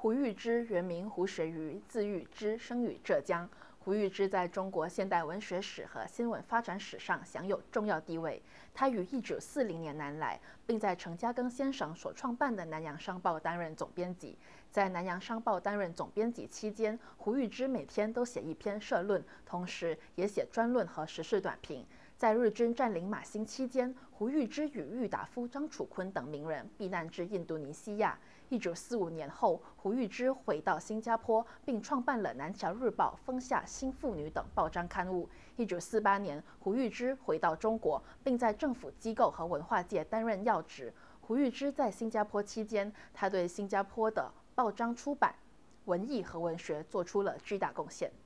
胡玉芝原名胡水瑜，字玉芝，生于浙江。胡玉芝在中国现代文学史和新闻发展史上享有重要地位。他于1940年南来，并在陈嘉庚先生所创办的《南洋商报》担任总编辑。在《南洋商报》担任总编辑期间，胡玉芝每天都写一篇社论，同时也写专论和时事短评。在日军占领马新期间，胡玉芝与郁达夫、张楚坤等名人避难至印度尼西亚。1945年后，胡玉芝回到新加坡，并创办了《南侨日报》《风夏》《新妇女》等报章刊物。1948年，胡玉芝回到中国，并在政府机构和文化界担任要职。胡玉芝在新加坡期间，他对新加坡的报章出版、文艺和文学做出了巨大贡献。